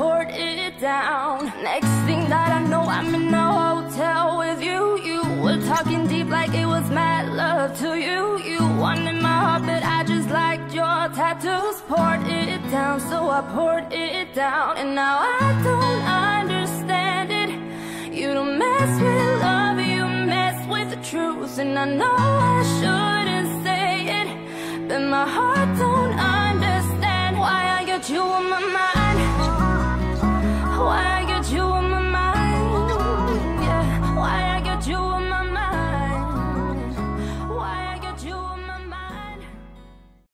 poured it down. Next thing that I know, I'm in a hotel with you. You were talking deep like it was mad love to you. You wanted my heart, but I just liked your tattoos. Poured it down, so I poured it down. And now I don't understand it. You don't mess with love, you mess with the truth. And I know I shouldn't say it, but my heart don't understand why I got you on my mind. Why